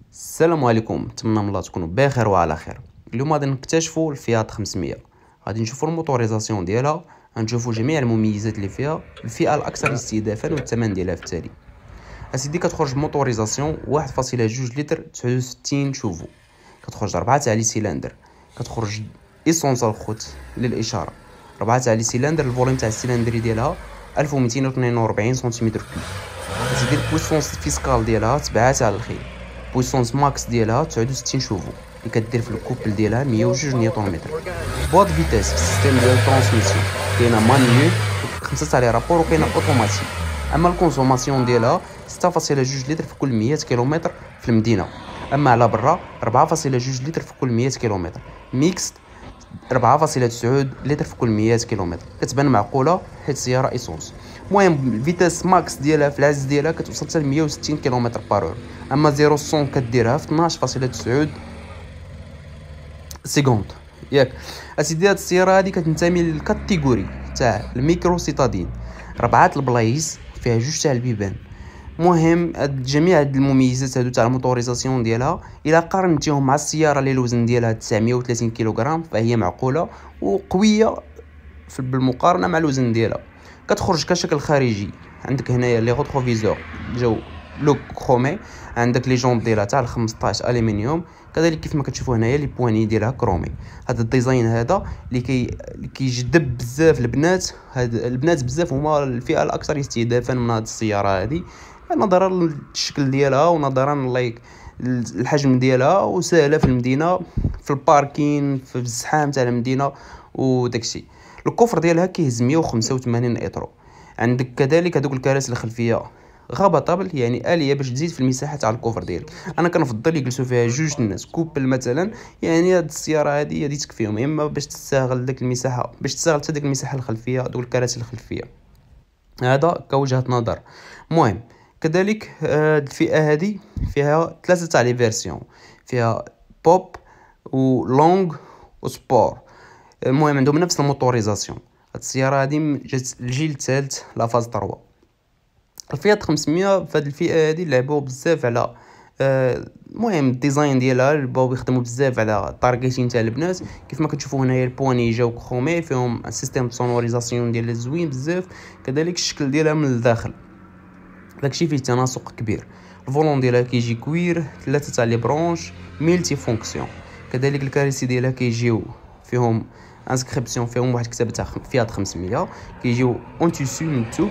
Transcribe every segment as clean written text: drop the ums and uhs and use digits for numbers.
السلام عليكم، نتمنى من الله تكونوا بخير وعلى خير. اليوم غادي نكتشفوا الفيات 500. غادي نشوفوا الموتوريزاسيون ديالها، غنشوفوا جميع المميزات اللي فيها، الفئه الاكثر استهدافا والثمن ديالها في التالي. اسيدي كتخرج موتوريزاسيون 1.2 لتر 69 شوفو، كتخرج 4 تاع لي سيلندر، كتخرج ايسونس الخوت للاشاره 4 تاع لي سيلندر. الفوليوم تاع السيلندري ديالها 1242 سنتيمتر كوب. اسيدي البويسونس فيسكال ديالها 7 تاع الخيل. بويسونس ماكس ديالها 69 شوفو اللي كدير في الكوبل ديالها 102 نيوتن متر. بواد فيتاس في السيستم ديال الترانسميسيون كاينه مانيو 5 تاع لي رابور وكاينه اوتوماتيك. اما الكونسوماسيون ديالها 6.2 لتر في كل 100 كيلومتر في المدينه، اما على برا 4.2 لتر في كل 100 كيلومتر. ميكس 4.9 لتر في كل 100 كيلومتر. كتبان معقوله حيت سياره ايسونس. المهم الفيتاس ماكس ديالها في العز ديالها كتوصل حتى ل 160 كيلومتر بار. اما 0 كديرها في 12.9 سكوند. ياك اسيدي هاد السياره هادي كتنتمي للكاتيجوري تاع الميكرو سيتادين، 4 البلايص فيها 2 تاع البيبان. مهم جميع هاد المميزات هادو تاع الموتوريزاسيون ديالها الا قارنتيهم مع السياره اللي الوزن ديالها 930 كيلوغرام فهي معقوله وقويه بالمقارنه مع الوزن ديالها. كتخرج كشكل خارجي، عندك هنايا لي روتروفيزور جاو لوك كرومي، عندك لي جونط ديالها تاع 15 الومنيوم، كذلك كيف ما كتشوفوا هنايا لي بواني ديالها كرومي. هذا الديزاين هذا اللي كيجذب بزاف البنات. هاد البنات بزاف هما الفئه الاكثر استهدافا من هذه السياره هذه، نظرا للشكل ديالها ونظرا لايك الحجم ديالها، وسهله في المدينه، في الباركين، في الزحام تاع المدينه وداكشي. الكفر ديالها كيهز 185 اطرو. عندك كذلك هذوك الكراسي الخلفيه غابطابل، يعني اليه باش تزيد في المساحه تاع الكفر ديالك. انا كنفضل يجلسوا فيها جوج الناس كوبل مثلا، يعني هاد السياره هذه تكفيهم، اما باش تستغل داك المساحه، باش تستغل حتى ديك المساحه الخلفيه دوك الكراسي الخلفيه. هذا كوجهه نظر. المهم كذلك الفئه هذه فيها 3 تاع لي فيرسيون، فيها بوب ولونغ وسبور. المهم عندهم نفس الموتوريزاسيون. هاد السياره هذه جات الجيل الثالث لا فاز 3. الفيات 500 في هذه الفئه هذه لعبوا بزاف على المهم الديزاين ديالها، بغاو يخدموا بزاف على التارغيتين تاع البنات. كيف ما كتشوفوا هنايا البواني جاو كرومي، فيهم سيستم سونوريزاسيون ديال زوين بزاف، كذلك الشكل ديالها من الداخل داكشي فيه تناسق كبير. الفولون ديالها كيجي كوير، 3 تاع لي برونش ميلتي فونكسيون. كذلك الكراسي ديالها كيجيو فيهم انسكريبسيون، فيهم واحد كتابه تاع فيات 500، كيجيو اون تيسو من التوب.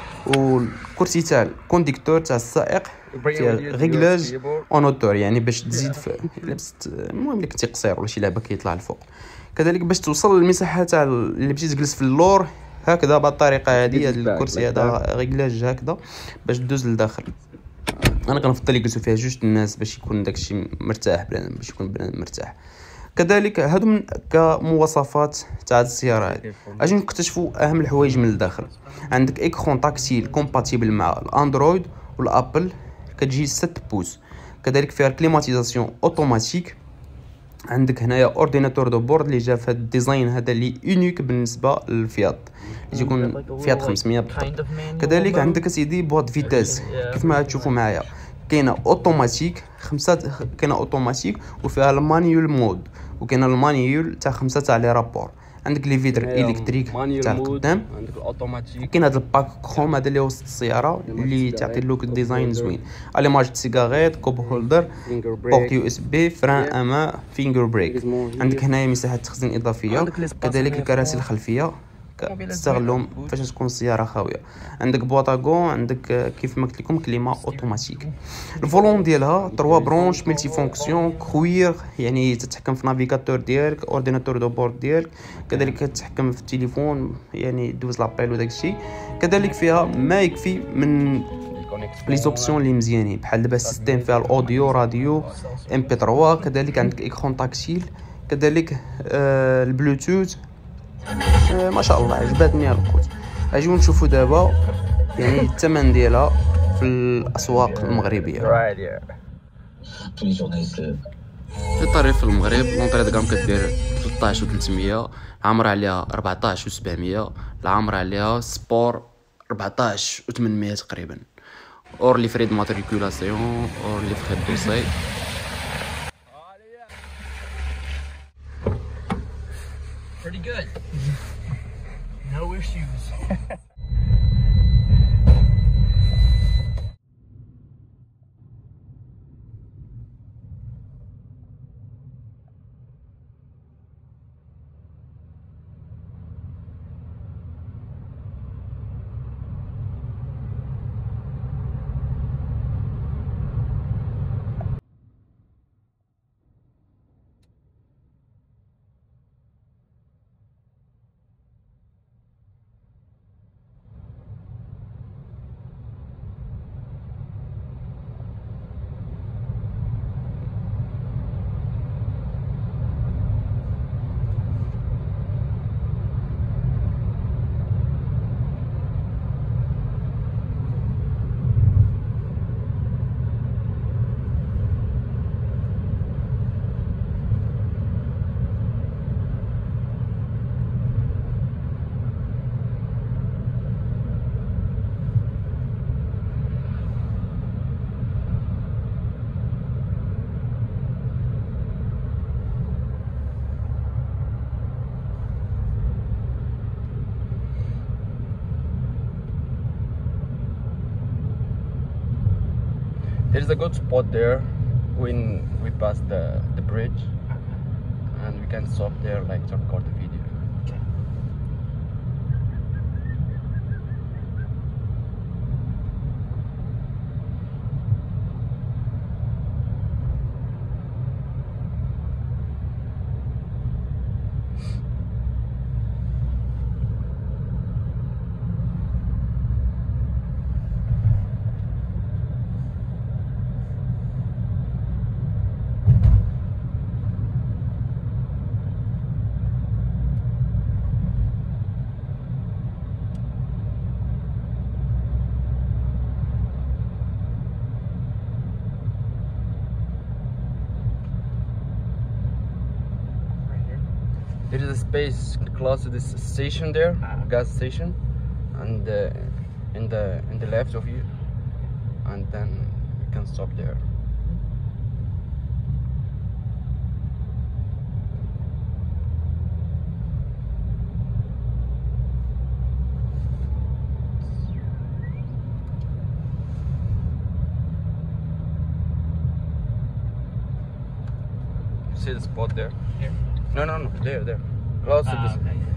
والكرسي تاع الكونديكتور تاع السائق فيها ريغلاج اون اوتور، يعني باش تزيد في لبست، المهم اللي كنتي قصير ولا شي لعبه كيطلع الفوق. كذلك باش توصل للمساحه تاع اللي بغيتي تجلس في اللور هكذا بهذه الطريقه هذه. هذا الكرسي هذا ريغلاج هكذا باش تدوز للداخل. انا كنفضل يجلسوا فيها جوج الناس باش يكون داكشي مرتاح، باش يكون بنادم مرتاح. كذلك هادو من كمواصفات تاع السياره هذه. اجي نكتشفوا اهم الحوايج من الداخل. عندك ايكرون تاكتيل كومباتيبل مع الاندرويد والابل، كتجي 6 بوز. كذلك فيها الكليماتيزاسيون اوتوماتيك. عندك هنايا اورديناتور دو بورد اللي جا في هذا الديزاين هذا اللي يونيك بالنسبه للفيات، اللي يكون فيات 500 بالضبط. كذلك عندك اسيدي بواد فيتاس كيف ما تشوفوا معايا، كاينه اوتوماتيك 5، كاينه اوتوماتيك وفيها المانيول مود، وكاينه المانيول تاع 5 تاع لي رابور. عندك لي فيدر الكتريك تاع القدام، عندك الاوتوماتيك، كاين هذا الباك كروم هذا اللي وسط السياره اللي تعطي لوك ديزاين زوين. اليماج سيجاريت، كوب هولدر، بورت يو اس بي، فران امان، فينجر بريك. عندك هنايا مساحه تخزين اضافيه. كذلك الكراسي الخلفيه تستغلهم فاش تكون السياره خاويه. عندك بواطاغون، عندك كيف ما قلت لكم كليما اوتوماتيك. الفولون ديالها 3 برونش ملتي فونكسيون كوير، يعني تتحكم في نافيغاتور ديالك، اورديناتور دو بورد ديالك، كذلك تتحكم في التليفون، يعني دوز لابيل وداك الشيء. كذلك فيها ما يكفي من لي زوبسيون اللي مزيانين، بحال دابا السيستم فيها الاوديو راديو ام بي 3. كذلك عندك ايكرون تاكتيل، كذلك البلوتوث. ما شاء الله عجبتني الخوت. اجيو نشوفوا دابا يعني الثمن ديالها في الاسواق المغربيه. في طريق في المغرب لونطري دكام كدير 13 و300، عامره عليها 14 و700، العامره عليها سبور 14 و800 تقريبا، اور لي فري دو ماتريكولاسيون اور لي فري دوسي good. No issues. There's a good spot there when we pass the bridge, and we can stop there like to record the video. Okay. There is a space close to this station there, gas station, and in the left of you, and then you can stop there. See the spot there? Here. No, there. Close to this. Okay.